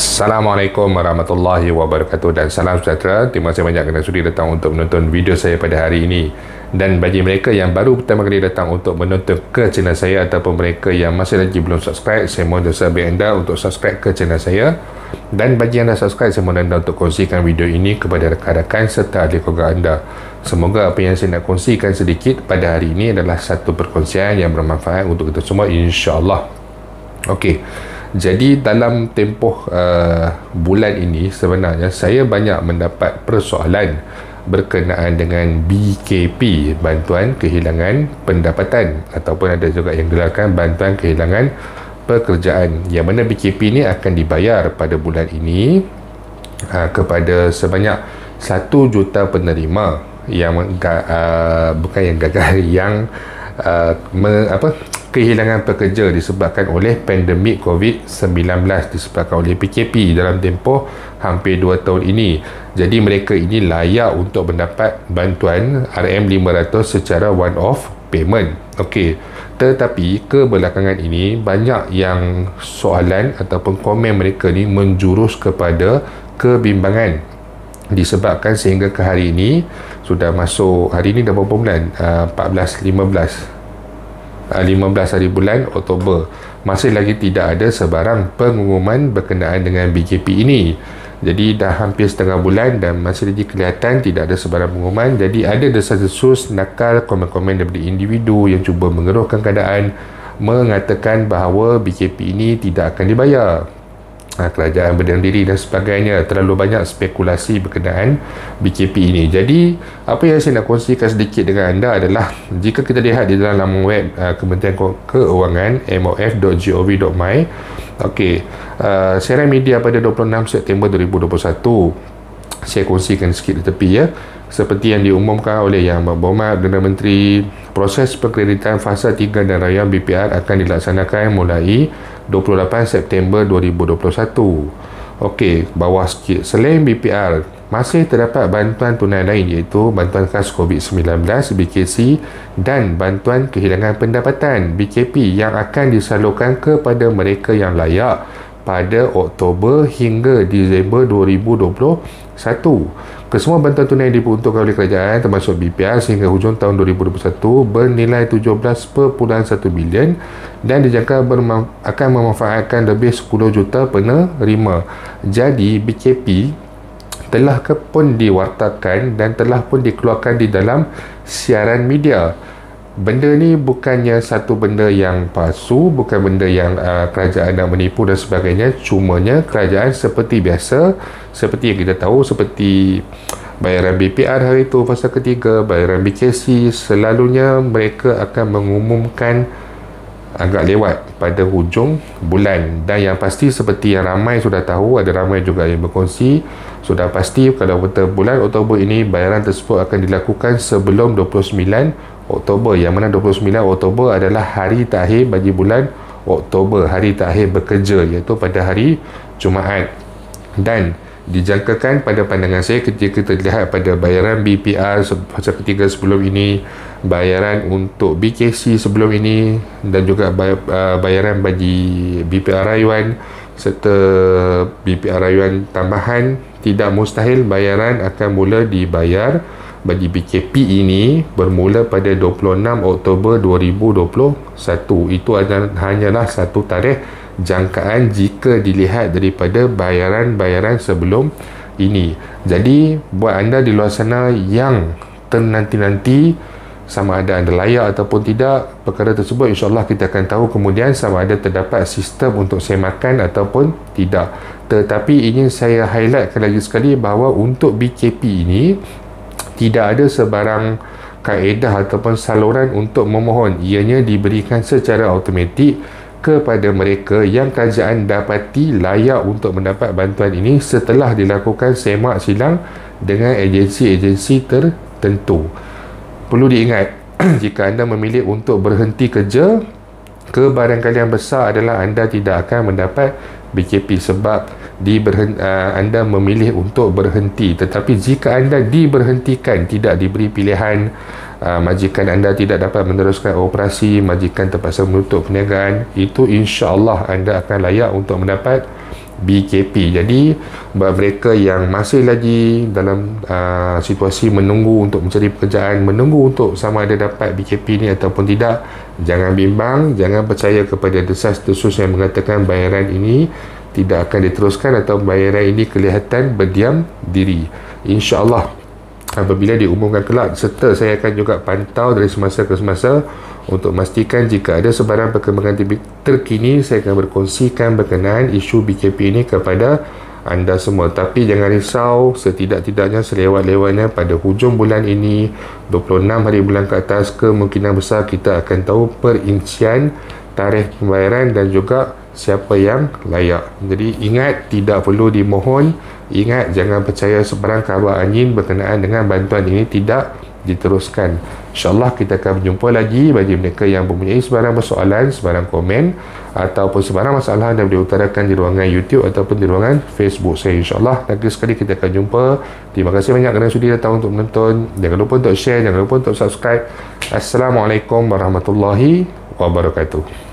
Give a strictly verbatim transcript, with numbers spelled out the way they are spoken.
Assalamualaikum warahmatullahi wabarakatuh dan salam sejahtera. Terima kasih banyak kerana sudi datang untuk menonton video saya pada hari ini. Dan bagi mereka yang baru pertama kali datang untuk menonton ke channel saya ataupun mereka yang masih lagi belum subscribe, saya mohon sebaik anda untuk subscribe ke channel saya. Dan bagi anda subscribe, saya mohon anda untuk kongsikan video ini kepada rakan-rakan serta ahli keluarga anda. Semoga apa yang saya nak kongsikan sedikit pada hari ini adalah satu perkongsian yang bermanfaat untuk kita semua, insya-Allah. Okey. Jadi dalam tempoh uh, bulan ini sebenarnya saya banyak mendapat persoalan berkenaan dengan B K P, bantuan kehilangan pendapatan, ataupun ada juga yang gelarkan bantuan kehilangan pekerjaan, yang mana B K P ini akan dibayar pada bulan ini uh, kepada sebanyak satu juta penerima yang uh, bukan yang gagal, yang uh, me, apa kehilangan pekerja disebabkan oleh pandemik covid sembilan belas, disebabkan oleh P K P dalam tempoh hampir dua tahun ini. Jadi mereka ini layak untuk mendapat bantuan R M lima ratus secara one off payment. Okey. Tetapi kebelakangan ini banyak yang soalan ataupun komen mereka ni menjurus kepada kebimbangan, disebabkan sehingga ke hari ini sudah masuk, hari ini dah berapa bulan? Uh, empat belas, lima belas lima belas hari bulan Oktober, masih lagi tidak ada sebarang pengumuman berkenaan dengan B K P ini. Jadi dah hampir setengah bulan dan masih lagi kelihatan tidak ada sebarang pengumuman. Jadi ada desas-desus nakal, komen-komen daripada individu yang cuba mengeruhkan keadaan, mengatakan bahawa B K P ini tidak akan dibayar, ha, kerajaan berdiam diri dan sebagainya. Terlalu banyak spekulasi berkenaan B K P ini. Jadi apa yang saya nak kongsikan sedikit dengan anda adalah, jika kita lihat di dalam laman web uh, Kementerian Keuangan m o f dot gov dot my, okey, uh, siaran media pada dua puluh enam September dua ribu dua puluh satu, saya kongsikan sikit di tepi ya. Seperti yang diumumkan oleh Yang Berhormat Perdana Menteri, proses penkreditan fasa tiga dan rayuan B P R akan dilaksanakan mulai dua puluh lapan September dua ribu dua puluh satu. Okey, bawah sikit. Selain B P R, masih terdapat bantuan tunai lain, iaitu bantuan khas covid sembilan belas B K C dan bantuan kehilangan pendapatan B K P yang akan disalurkan kepada mereka yang layak pada Oktober hingga Disember dua ribu dua puluh satu. Kesemua bantuan tunai diperuntukkan oleh kerajaan termasuk B P R sehingga hujung tahun dua ribu dua puluh satu bernilai tujuh belas perpuluhan satu bilion dan dijangka akan memanfaatkan lebih sepuluh juta penerima. Jadi B K P telah pun diwartakan dan telah pun dikeluarkan di dalam siaran media. Benda ni bukannya satu benda yang palsu, bukan benda yang uh, kerajaan nak menipu dan sebagainya. Cumanya kerajaan seperti biasa, seperti yang kita tahu, seperti bayaran B P R hari itu fasa ketiga, bayaran B K C, selalunya mereka akan mengumumkan agak lewat pada hujung bulan. Dan yang pasti, seperti yang ramai sudah tahu, ada ramai juga yang berkongsi, sudah pasti kalau betul bulan Oktober ini bayaran tersebut akan dilakukan sebelum dua puluh sembilan Oktober, yang mana dua puluh sembilan Oktober adalah hari terakhir bagi bulan Oktober, hari terakhir bekerja, iaitu pada hari Jumaat. Dan dijangkakan pada pandangan saya, ketika kita lihat pada bayaran B P R fasa ketiga sebelum ini, bayaran untuk B K C sebelum ini, dan juga bayaran bagi B P R rayuan serta B P R rayuan tambahan, tidak mustahil bayaran akan mula dibayar bagi B K P ini bermula pada dua puluh enam Oktober dua ribu dua puluh satu. Itu hanyalah satu tarikh jangkaan jika dilihat daripada bayaran-bayaran sebelum ini. Jadi buat anda di luar sana yang ternanti-nanti sama ada anda layak ataupun tidak perkara tersebut, insyaAllah kita akan tahu kemudian sama ada terdapat sistem untuk semakan ataupun tidak. Tetapi ingin saya highlightkan lagi sekali bahawa untuk B K P ini tidak ada sebarang kaedah ataupun saluran untuk memohon. Ianya diberikan secara automatik kepada mereka yang kerajaan dapati layak untuk mendapat bantuan ini setelah dilakukan semak silang dengan agensi-agensi tertentu. Perlu diingat, jika anda memilih untuk berhenti kerja, kebarangkalian besar adalah anda tidak akan mendapat B K P sebab diberhenti, uh, anda memilih untuk berhenti. Tetapi jika anda diberhentikan, tidak diberi pilihan, uh, majikan anda tidak dapat meneruskan operasi, majikan terpaksa menutup perniagaan, itu insya-Allah anda akan layak untuk mendapat B K P. Jadi buat mereka yang masih lagi dalam uh, situasi menunggu untuk mencari pekerjaan, menunggu untuk sama ada dapat B K P ni ataupun tidak, jangan bimbang, jangan percaya kepada desas-desus yang mengatakan bayaran ini tidak akan diteruskan atau bayaran ini kelihatan berdiam diri. InsyaAllah apabila diumumkan kelak, serta saya akan juga pantau dari semasa ke semasa untuk memastikan jika ada sebarang perkembangan terkini, saya akan berkongsikan berkenaan isu B K P ini kepada anda semua. Tapi jangan risau, setidak-tidaknya selewat-lewatnya pada hujung bulan ini, dua puluh enam hari bulan ke atas, kemungkinan besar kita akan tahu perincian tarikh pembayaran dan juga siapa yang layak. Jadi ingat, tidak perlu dimohon, ingat jangan percaya sebarang kabar angin berkenaan dengan bantuan ini tidak diteruskan. InsyaAllah kita akan berjumpa lagi. Bagi mereka yang mempunyai sebarang persoalan, sebarang komen ataupun sebarang masalah yang boleh utarakan di ruangan YouTube ataupun di ruangan Facebook saya, InsyaAllah nanti sekali kita akan jumpa. Terima kasih banyak kerana sudi datang untuk menonton. Jangan lupa untuk share, jangan lupa untuk subscribe. Assalamualaikum warahmatullahi wabarakatuh.